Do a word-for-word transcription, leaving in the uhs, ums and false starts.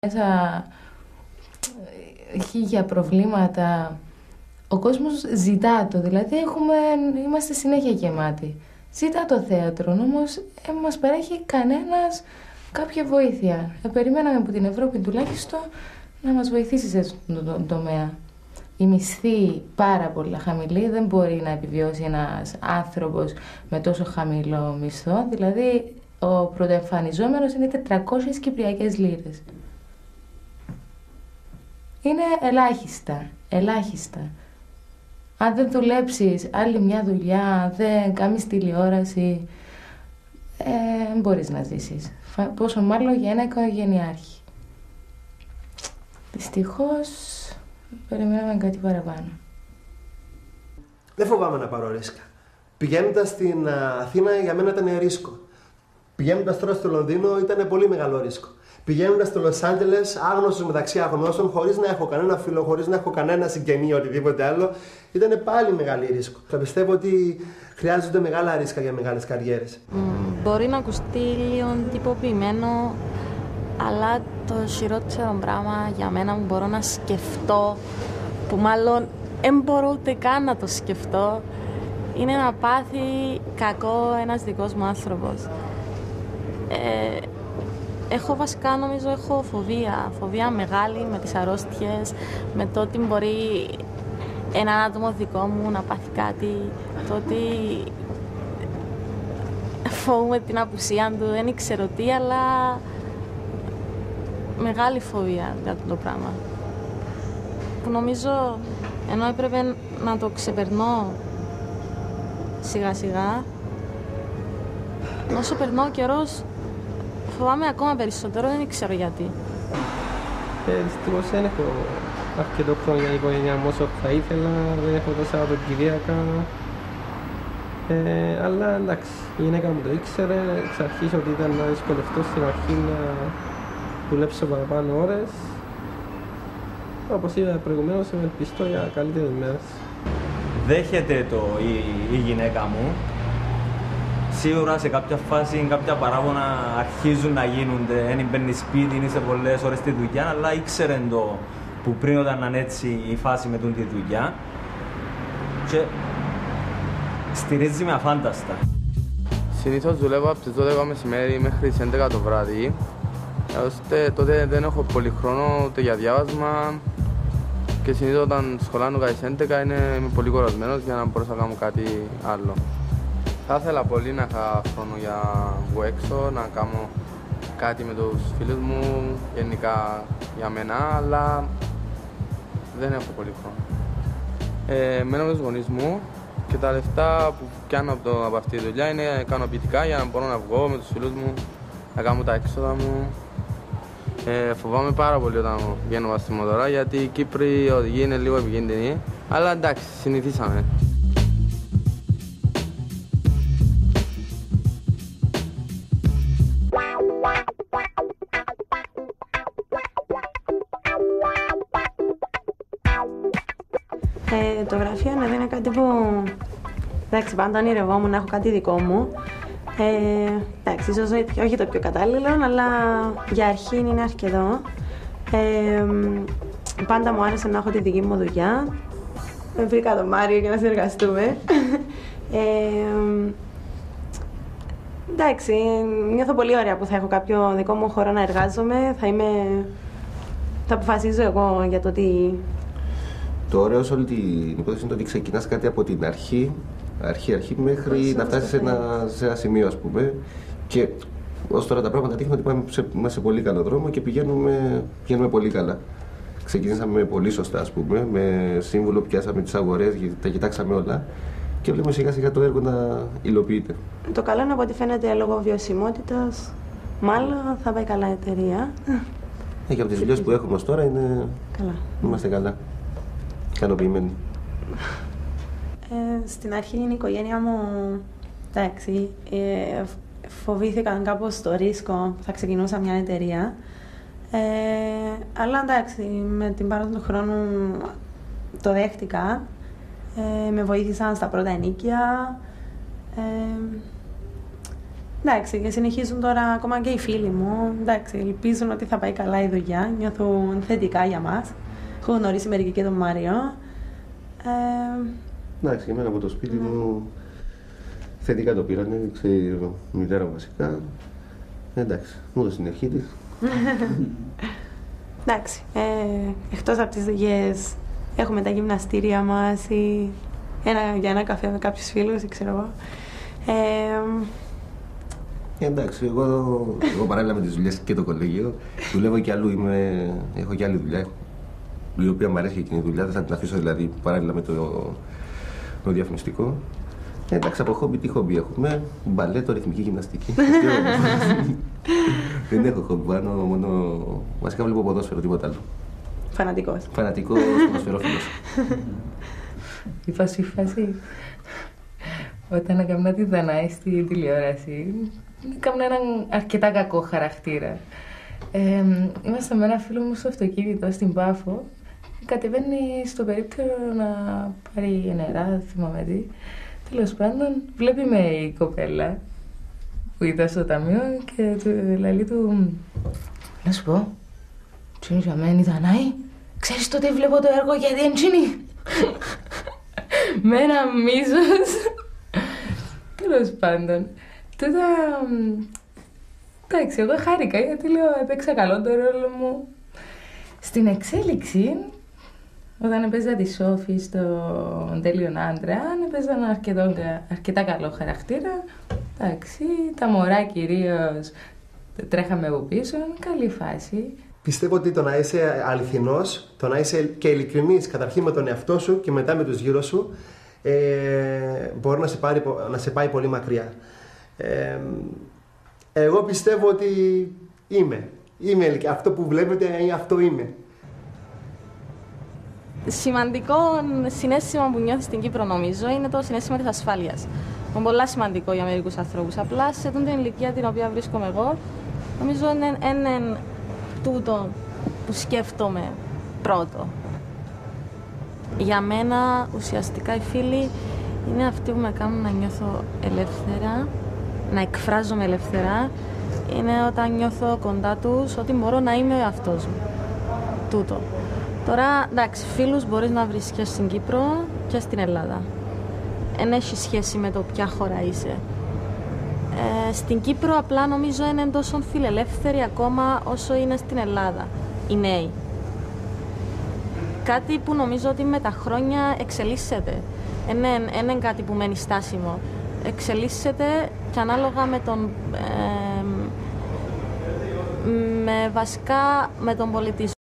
Μέσα χίλια προβλήματα, ο κόσμος ζητά το, δηλαδή έχουμε, είμαστε συνέχεια γεμάτοι. Ζητά το θέατρο, όμως ε, μας παρέχει κανένας κάποια βοήθεια. Ε, περιμέναμε από την Ευρώπη τουλάχιστον να μας βοηθήσει σε αυτόν τον τομέα. Η μισθή πάρα πολύ χαμηλή, δεν μπορεί να επιβιώσει ένας άνθρωπος με τόσο χαμηλό μισθό, δηλαδή ο πρωτοεμφανιζόμενος είναι τετρακόσιες κυπριακές λίρες. Είναι ελάχιστα, ελάχιστα. Αν δεν δουλέψεις άλλη μια δουλειά, δεν κάνεις τηλεόραση, δεν ε, μπορείς να ζήσεις. Πόσο μάλλον για ένα οικογενειάρχη. Δυστυχώς, περιμέναμε κάτι παραπάνω. Δεν φοβάμαι να πάρω ρίσκα. Πηγαίνοντας στην Αθήνα για μένα ήταν ρίσκο. Πηγαίνοντας τώρα στο Λονδίνο ήταν πολύ μεγάλο ρίσκο. Πηγαίνοντας στο Λος Άντζελες, άγνωστος μεταξύ αγνώστων, χωρίς να έχω κανένα φίλο, χωρίς να έχω κανένα συγγενή ή οτιδήποτε άλλο, ήταν πάλι μεγάλη ρίσκο. Θα πιστεύω ότι χρειάζονται μεγάλα ρίσκα για μεγάλες καριέρες. Mm, μπορεί να ακουστεί λίγο τυποποιημένο, αλλά το χειρότερο πράγμα για μένα που μπορώ να σκεφτώ, που μάλλον δεν μπορώ ούτε καν να το σκεφτώ, είναι να πάθει κακό ένας δικός μου άνθρωπος. Ε, Έχω βασικά, νομίζω, έχω φοβία, φοβία μεγάλη με τις αρρώστιες, με το ότι μπορεί έναν άτομο δικό μου να πάθει κάτι, το ότι φοβούμαι την απουσία του, δεν ξέρω τι, αλλά μεγάλη φοβία για αυτό το πράγμα. Που νομίζω, ενώ έπρεπε να το ξεπερνώ σιγά σιγά, όσο περνώ ο καιρός, φοβάμαι ακόμα περισσότερο, δεν ξέρω γιατί. Ε, δυστυχώς δεν έχω αρκετό χρόνο για την οικογένειά μου όσο θα ήθελα, δεν έχω τόσα Σαββατοκυριακά. Ε, αλλά εντάξει, η γυναίκα μου το ήξερε εξ αρχής ότι ήταν να δυσκολευτώ στην αρχή να δουλέψω παραπάνω ώρες. Όπως είπα προηγουμένως, ευελπιστώ για καλύτερες μέρες. Δέχεται το η, η γυναίκα μου. Σίγουρα σε κάποια φάση κάποια παράπονα αρχίζουν να γίνονται, δεν μπαίνει σπίτι, είναι σε πολλές ώρες στη δουλειά, αλλά ήξερε το που πριν ήταν έτσι η φάση με τη δουλειά και στηρίζει με αφάνταστα. Συνήθως δουλεύω από τις δώδεκα μεσημέρι μέχρι τις έντεκα το βράδυ, ώστε τότε δεν έχω πολύ χρόνο ούτε για διάβασμα και συνήθως όταν σχολάνω κατά τις έντεκα είναι, είμαι πολύ κουρασμένος για να μπορέσω να κάνω κάτι άλλο. Θα ήθελα πολύ να είχα χρόνο για βγω έξω, να κάνω κάτι με τους φίλους μου, γενικά για μένα, αλλά δεν έχω πολύ χρόνο. Ε, μένω με τους γονείς μου και τα λεφτά που πιάνω από, το, από αυτή τη δουλειά είναι ικανοποιητικά για να μπορώ να βγω με τους φίλους μου, να κάνω τα έξοδα μου. Ε, φοβάμαι πάρα πολύ όταν βγαίνω στη μοτορά, γιατί οι Κύπροι οδηγοί είναι λίγο επικίνδυνοι, αλλά εντάξει, συνηθίσαμε. Ε, το γραφείο είναι, είναι κάτι που, εντάξει, πάντα ονειρευόμουν να έχω κάτι δικό μου. Ε, εντάξει, ίσως όχι το πιο κατάλληλο, αλλά για αρχή είναι αρκετό. Ε, πάντα μου άρεσε να έχω τη δική μου δουλειά. Βρήκα τον Μάριο για να συνεργαστούμε. Ε, εντάξει, νιώθω πολύ ωραία που θα έχω κάποιο δικό μου χώρο να εργάζομαι. Θα είμαι... θα αποφασίζω εγώ για το τι... Το ωραίο σε όλη την υπόθεση είναι το ότι ξεκινάς κάτι από την αρχή, αρχή, αρχή μέχρι Πώς να φτάσεις σε ένα, σε ένα σημείο, ας πούμε. Και ως τώρα τα πράγματα δείχνουν ότι πάμε σε, είμαστε σε πολύ καλό δρόμο και πηγαίνουμε, πηγαίνουμε πολύ καλά. Ξεκινήσαμε πολύ σωστά, ας πούμε, με σύμβουλο πιάσαμε τις αγορές, τα κοιτάξαμε όλα και βλέπουμε σιγά σιγά το έργο να υλοποιείται. Το καλό είναι από ό,τι φαίνεται λόγω βιωσιμότητας, μάλλον θα πάει καλά η εταιρεία. Ε, και από τις δουλειές που έχουμε ως τώρα είναι... καλά. Είμαστε καλά. Ικανοποιημένοι. Ε, στην αρχή η οικογένεια μου, εντάξει, ε, φοβήθηκαν κάπως το ρίσκο που θα ξεκινούσα μια εταιρεία. Ε, αλλά εντάξει, με την πάροδο του χρόνου το δέχτηκα. Ε, με βοήθησαν στα πρώτα ενίκια. Ε, εντάξει, και συνεχίζουν τώρα ακόμα και οι φίλοι μου. Εντάξει, ελπίζουν ότι θα πάει καλά η δουλειά. Νιώθουν θετικά για μας. Έχω γνωρίσει μερικοί και τον Μάριο. Ε, εντάξει, και εμένα από το σπίτι μου θετικά το πήρανε. Ξέρει η μητέρα βασικά. Εντάξει, μου έδωσε την ευχή της. εντάξει, ε, εκτός από τις δουλειές έχουμε τα γυμναστήρια μας ή ένα, για ένα καφέ με κάποιους φίλους ή ξέρω εγώ. Ε, Εντάξει, εγώ, εγώ παράλληλα με τις δουλειές και το κολέγιο δουλεύω και αλλού, είμαι, έχω και άλλη δουλειά η οποία μου αρέσει εκείνη η δουλειά, δεν θα την αφήσω δηλαδή παράλληλα με το, το διαφημιστικό. Εντάξει, από χόμπι τι χόμπι έχουμε, μπαλέτο, ρυθμική γυμναστική. Δεν έχω χόμπι πάνω, μόνο βασικά βλέπω ποδόσφαιρο, τίποτα άλλο. Φανατικός. Φανατικός ποδοσφαιρόφιλος. Είπα σου η φάση. Όταν έκανα τη Δανάη στην τηλεόραση, έκανα έναν αρκετά κακό χαρακτήρα. Ε, είμαστε με ένα φίλο μου στο αυτοκίνητο στην Πάφο. Κατεβαίνει στο περίπτερο να πάρει νερά, δεν θυμάμαι τι. Τέλος πάντων, βλέπει με η κοπέλα που ήταν στο ταμείο και του λέει του... Να σου πω, τι είναι για μένα η Δανάη, ξέρεις τότε βλέπω το έργο γιατί εντζίνει. Με ένα μίσος. Τέλος πάντων, τότε... Εντάξει, εγώ χάρηκα γιατί λέω έπαιξα καλό το ρόλο μου. Στην εξέλιξη, όταν έπαιζα τη Σόφη στον Τέλειον Άντρα, έπαιζα ένα αρκετό, αρκετά καλό χαρακτήρα. Εντάξει, τα μωρά κυρίως τρέχαμε από πίσω, καλή φάση. Πιστεύω ότι το να είσαι αληθινός, το να είσαι και ειλικρινής καταρχήν με τον εαυτό σου και μετά με τους γύρω σου, ε, μπορεί να σε, πάρει, να σε πάει πολύ μακριά. Ε, εγώ πιστεύω ότι είμαι. Είμαι αυτό που βλέπετε, αυτό είμαι. Σημαντικό συναίσθημα που νιώθει στην Κύπρο, νομίζω, είναι το συναίσθημα της ασφάλειας. Είναι πολύ σημαντικό για μερικούς ανθρώπους. Απλά σε αυτή την ηλικία την οποία βρίσκομαι εγώ, νομίζω είναι ένα τούτο που σκέφτομαι πρώτο. Για μένα, ουσιαστικά, οι φίλοι είναι αυτοί που με κάνουν να νιώθω ελεύθερα, να εκφράζομαι ελεύθερα. Είναι όταν νιώθω κοντά τους ότι μπορώ να είμαι ο εαυτός μου. Τούτο. Τώρα, εντάξει, φίλους μπορείς να βρεις και στην Κύπρο και στην Ελλάδα. Δεν έχει σχέση με το ποια χώρα είσαι. Ε, στην Κύπρο απλά νομίζω είναι τόσο φιλελεύθεροι ακόμα όσο είναι στην Ελλάδα οι νέοι. Κάτι που νομίζω ότι με τα χρόνια εξελίσσεται. Δεν είναι κάτι που μένει στάσιμο. Εξελίσσεται και ανάλογα με τον... Ε, με βασικά με τον πολιτισμό.